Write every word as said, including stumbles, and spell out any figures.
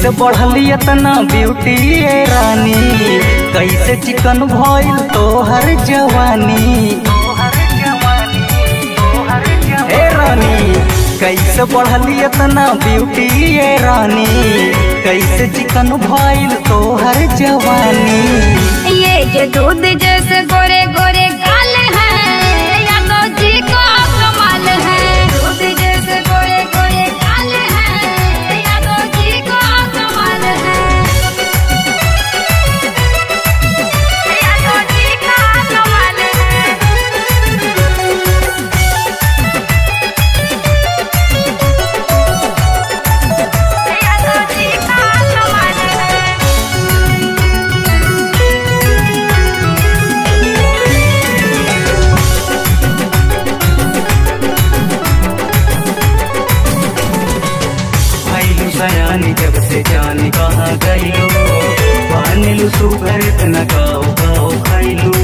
कैसे बढ़ली इतना ब्यूटी ए रानी, कैसे चिकन भइल तोहर जवानी ए रानी, कैसे बढ़ली इतना ब्यूटी ए रानी, कैसे चिकन भइल तोहर जवानी। ये जो दूध जैसे गोरे गोरे गाल है, यादव जी का कमाल है। दूध जैसे गोरे गोरे गाल है, यादव जी का कमाल है। यादव जी का कमाल है। यादव जी का कमाल है। सयानी जब से जानी कहाँ गईलो, पानिलू सुगर इतना गाओ गाओ खाइलू।